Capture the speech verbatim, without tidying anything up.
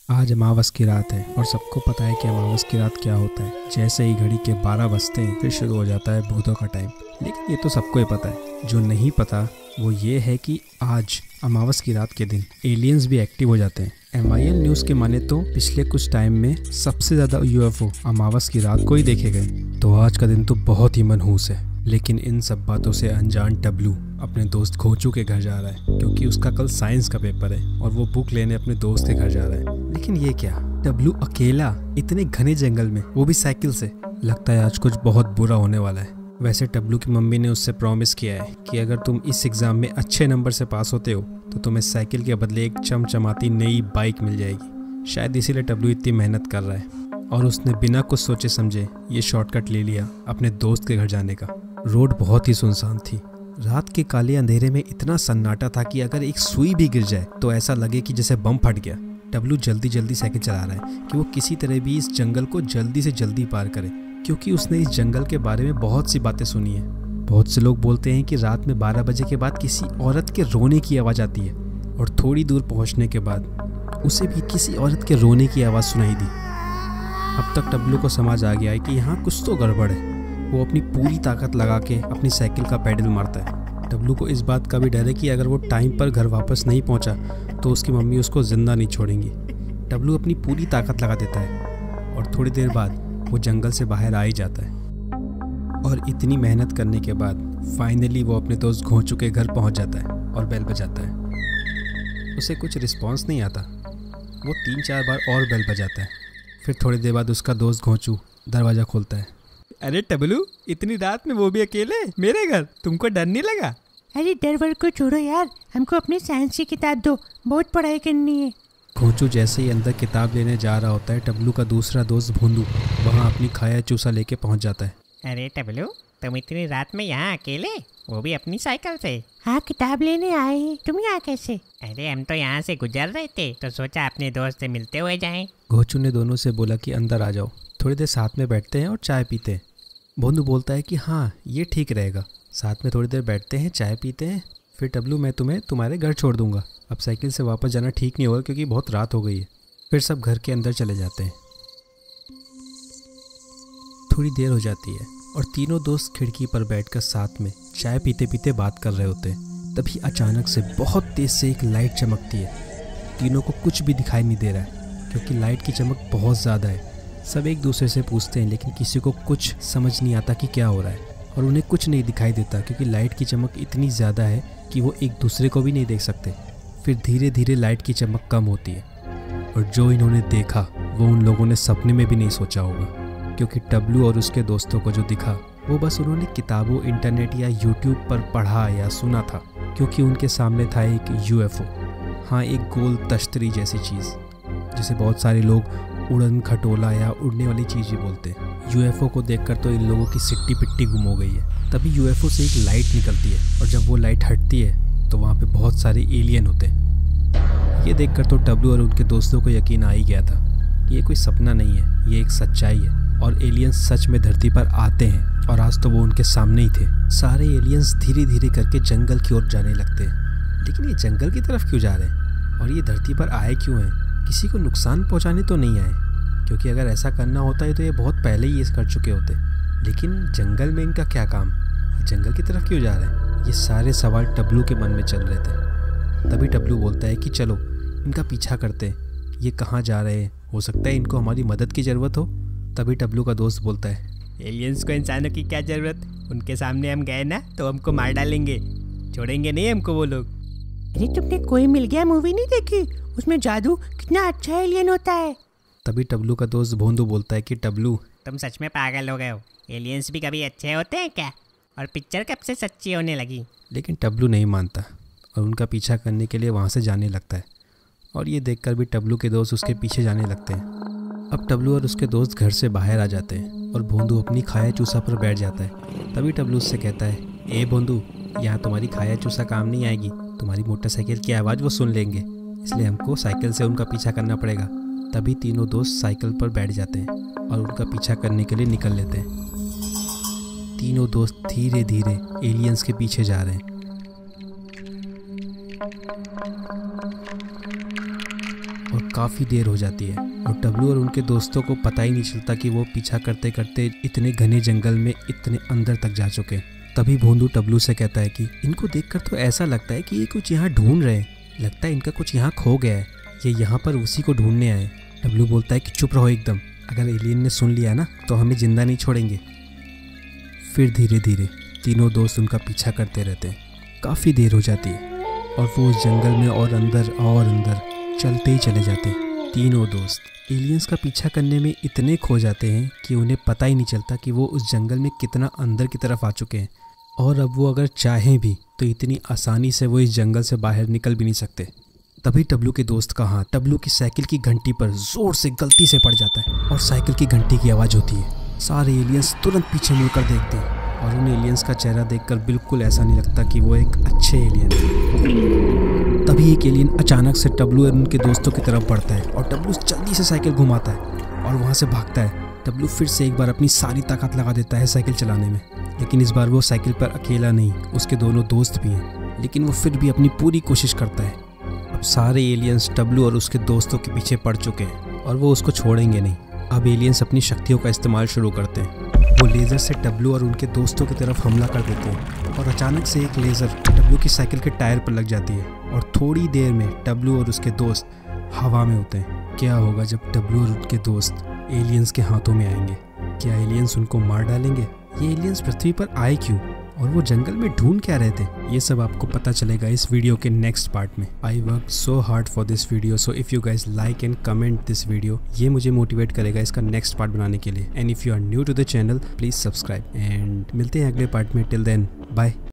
आज अमावस की रात है और सबको पता है कि अमावस की रात क्या होता है। जैसे ही घड़ी के बारह बजते हैं फिर शुरू हो जाता है भूतों का टाइम। लेकिन ये तो सबको ही पता है, जो नहीं पता वो ये है कि आज अमावस की रात के दिन एलियंस भी एक्टिव हो जाते हैं। एम आई एल न्यूज़ के माने तो पिछले कुछ टाइम में सबसे ज़्यादा यू एफ ओ अमावस की रात को ही देखे गए। तो आज का दिन तो बहुत ही मनहूस है। लेकिन इन सब बातों से अनजान टब्लू अपने दोस्त घोंचू के घर जा रहा है, क्योंकि उसका कल साइंस का पेपर है और वो बुक लेने अपने दोस्त के घर जा रहा है। लेकिन ये क्या, टब्लू अकेला इतने घने जंगल में, वो भी साइकिल से। लगता है आज कुछ बहुत बुरा होने वाला है। वैसे टब्लू की मम्मी ने उससे प्रॉमिस किया है कि अगर तुम इस एग्ज़ाम में अच्छे नंबर से पास होते हो तो तुम्हें साइकिल के बदले एक चमचमाती नई बाइक मिल जाएगी। शायद इसीलिए टब्लू इतनी मेहनत कर रहा है और उसने बिना कुछ सोचे समझे ये शॉर्टकट ले लिया अपने दोस्त के घर जाने का। रोड बहुत ही सुनसान थी। रात के काले अंधेरे में इतना सन्नाटा था कि अगर एक सुई भी गिर जाए तो ऐसा लगे कि जैसे बम फट गया। टब्लू जल्दी जल्दी साइकिल चला रहा है कि वो किसी तरह भी इस जंगल को जल्दी से जल्दी पार करे, क्योंकि उसने इस जंगल के बारे में बहुत सी बातें सुनी है। बहुत से लोग बोलते हैं कि रात में बारह बजे के बाद किसी औरत के रोने की आवाज़ आती है, और थोड़ी दूर पहुंचने के बाद उसे भी किसी औरत के रोने की आवाज़ सुनाई दी। अब तक टब्लू को समझ आ गया है कि यहाँ कुछ तो गड़बड़ है। वो अपनी पूरी ताकत लगा के अपनी साइकिल का पेडल मारता है। टब्लू को इस बात का भी डर है कि अगर वो टाइम पर घर वापस नहीं पहुंचा तो उसकी मम्मी उसको जिंदा नहीं छोड़ेंगी। टब्लू अपनी पूरी ताकत लगा देता है और थोड़ी देर बाद वो जंगल से बाहर आ ही जाता है। और इतनी मेहनत करने के बाद फाइनली वो अपने दोस्त घोंचू के घर पहुंच जाता है और बेल बजाता है। उसे कुछ रिस्पॉन्स नहीं आता। वो तीन चार बार और बेल बजाता है। फिर थोड़ी देर बाद उसका दोस्त घोंचू दरवाज़ा खोलता है। अरे टब्लू, इतनी रात में वो भी अकेले मेरे घर, तुमको डर नहीं लगा? अरे डर वर को छोड़ो यार, हमको अपनी साइंस की किताब दो, बहुत पढ़ाई करनी है। घोंचू जैसे ही अंदर किताब लेने जा रहा होता है, टब्लू का दूसरा दोस्त भोंदू वहाँ अपनी खाया चूसा लेके पहुँच जाता है। अरे टब्लू, तुम इतनी रात में यहाँ अकेले, वो भी अपनी साइकिल से? हाँ, किताब लेने आए हैं। तुम यहाँ कैसे? अरे हम तो यहाँ से गुजर रहे थे तो सोचा अपने दोस्त से मिलते हुए जाएं। घोंचू ने दोनों से बोला कि अंदर आ जाओ, थोड़ी देर साथ में बैठते हैं और चाय पीते हैं। भोंदू बोलता है कि हाँ ये ठीक रहेगा, साथ में थोड़ी देर बैठते हैं, चाय पीते हैं, फिर टब्लू मैं तुम्हें तुम्हारे घर छोड़ दूंगा। अब साइकिल से वापस जाना ठीक नहीं होगा क्योंकि बहुत रात हो गई है। फिर सब घर के अंदर चले जाते हैं। थोड़ी देर हो जाती है और तीनों दोस्त खिड़की पर बैठकर साथ में चाय पीते पीते बात कर रहे होते हैं। तभी अचानक से बहुत तेज से एक लाइट चमकती है। तीनों को कुछ भी दिखाई नहीं दे रहा है क्योंकि लाइट की चमक बहुत ज़्यादा है। सब एक दूसरे से पूछते हैं लेकिन किसी को कुछ समझ नहीं आता कि क्या हो रहा है, और उन्हें कुछ नहीं दिखाई देता क्योंकि लाइट की चमक इतनी ज़्यादा है कि वो एक दूसरे को भी नहीं देख सकते। फिर धीरे धीरे लाइट की चमक कम होती है और जो इन्होंने देखा वो उन लोगों ने सपने में भी नहीं सोचा होगा, क्योंकि टब्लू और उसके दोस्तों को जो दिखा वो बस उन्होंने किताबों, इंटरनेट या यूट्यूब पर पढ़ा या सुना था। क्योंकि उनके सामने था एक यू एफ ओ। हाँ, एक गोल तश्तरी जैसी चीज़ जिसे बहुत सारे लोग उड़न खटोला या उड़ने वाली चीज़ भी बोलते हैं। यू एफ ओ को देखकर तो इन लोगों की सिट्टी पिट्टी गुम हो गई है। तभी यू एफ ओ से एक लाइट निकलती है और जब वो लाइट हटती है तो वहाँ पे बहुत सारे एलियन होते हैं। ये देखकर तो टब्लू और उनके दोस्तों को यकीन आ ही गया था कि ये कोई सपना नहीं है, ये एक सच्चाई है और एलियंस सच में धरती पर आते हैं। और आज तो वो उनके सामने ही थे। सारे एलियंस धीरे धीरे करके जंगल की ओर जाने लगते हैं। लेकिन ये जंगल की तरफ क्यों जा रहे हैं और ये धरती पर आए क्यों हैं? किसी को नुकसान पहुंचाने तो नहीं आए, क्योंकि अगर ऐसा करना होता है तो ये बहुत पहले ही ये कर चुके होते। लेकिन जंगल में इनका क्या काम? ये जंगल की तरफ क्यों जा रहे हैं? ये सारे सवाल टब्लू के मन में चल रहे थे। तभी टब्लू बोलता है कि चलो इनका पीछा करते हैं, ये कहाँ जा रहे हैं, हो सकता है इनको हमारी मदद की ज़रूरत हो। तभी टब्लू का दोस्त बोलता है, एलियंस को इंसानों की क्या ज़रूरत, उनके सामने हम गए ना तो हमको मार डालेंगे, छोड़ेंगे नहीं हमको वो लोग। अरे तुमने कोई मिल गया मूवी नहीं देखी? उसमें जादू कितना अच्छा एलियन होता है। तभी टब्लू का दोस्त भोंदू बोलता है कि टब्लू, तुम सच में पागल हो गए हो, एलियंस भी कभी अच्छे होते हैं क्या? और पिक्चर कब से सच्ची होने लगी? लेकिन टब्लू नहीं मानता और उनका पीछा करने के लिए वहाँ से जाने लगता है। और ये देखकर भी टब्लू के दोस्त उसके पीछे जाने लगते हैं। अब टब्लू और उसके दोस्त घर से बाहर आ जाते हैं और भोंदू अपनी खाया चूसा पर बैठ जाता है। तभी टब्लू उससे कहता है, ए भोंदू, यहाँ तुम्हारी खाया चूसा काम नहीं आएगी, तुम्हारी मोटरसाइकिल की आवाज़ वो सुन लेंगे, इसलिए हमको साइकिल से उनका पीछा करना पड़ेगा। तभी तीनों दोस्त साइकिल पर बैठ जाते हैं और उनका पीछा करने के लिए निकल लेते हैं। तीनों दोस्त धीरे धीरे एलियंस के पीछे जा रहे हैं। और काफ़ी देर हो जाती है और डब्लू और उनके दोस्तों को पता ही नहीं चलता कि वो पीछा करते करते इतने घने जंगल में इतने अंदर तक जा चुके हैं। तभी भोंदू डब्लू से कहता है कि इनको देखकर तो ऐसा लगता है कि ये कुछ यहाँ ढूंढ रहे हैं, लगता है इनका कुछ यहाँ खो गया है, ये यहाँ पर उसी को ढूंढने आए। डब्लू बोलता है कि चुप रहो एकदम, अगर एलियन ने सुन लिया ना तो हमें जिंदा नहीं छोड़ेंगे। फिर धीरे धीरे तीनों दोस्त उनका पीछा करते रहते हैं। काफ़ी देर हो जाती है और वो उस जंगल में और अंदर और अंदर चलते ही चले जाते हैं। तीनों दोस्त एलियंस का पीछा करने में इतने खो जाते हैं कि उन्हें पता ही नहीं चलता कि वो उस जंगल में कितना अंदर की तरफ आ चुके हैं और अब वो अगर चाहें भी तो इतनी आसानी से वो इस जंगल से बाहर निकल भी नहीं सकते। तभी डब्लू के दोस्त का हाथ डब्लू की साइकिल की घंटी पर जोर से गलती से पड़ जाता है और साइकिल की घंटी की आवाज़ होती है। सारे एलियंस तुरंत पीछे मुड़कर देखते हैं और उन एलियंस का चेहरा देखकर बिल्कुल ऐसा नहीं लगता कि वो एक अच्छे एलियन है। तभी एक एलियन अचानक से डब्लू और उनके दोस्तों की तरफ बढ़ता है और डब्लू जल्दी से साइकिल घुमाता है और वहाँ से भागता है। डब्लू फिर से एक बार अपनी सारी ताकत लगा देता है साइकिल चलाने में, लेकिन इस बार वो साइकिल पर अकेला नहीं, उसके दोनों दोस्त भी हैं, लेकिन वो फिर भी अपनी पूरी कोशिश करता है। अब सारे एलियंस डब्लू और उसके दोस्तों के पीछे पड़ चुके हैं और वो उसको छोड़ेंगे नहीं। अब एलियंस अपनी शक्तियों का इस्तेमाल शुरू करते हैं। वो लेज़र से डब्लू और उनके दोस्तों की तरफ हमला कर देते हैं और अचानक से एक लेज़र डब्लू की साइकिल के टायर पर लग जाती है और थोड़ी देर में डब्लू और उसके दोस्त हवा में होते हैं। क्या होगा जब डब्लू और उनके दोस्त एलियंस के हाथों में आएंगे? क्या एलियंस उनको मार डालेंगे? ये एलियंस पृथ्वी पर आए क्यों और वो जंगल में ढूंढ क्या रहे थे? ये सब आपको पता चलेगा इस वीडियो के नेक्स्ट पार्ट में। I work so hard for this video, so if you guys like and comment this video, ये मुझे मोटिवेट करेगा इसका नेक्स्ट पार्ट बनाने के लिए। And if you are new to the channel please subscribe and मिलते हैं अगले पार्ट में। Till then bye.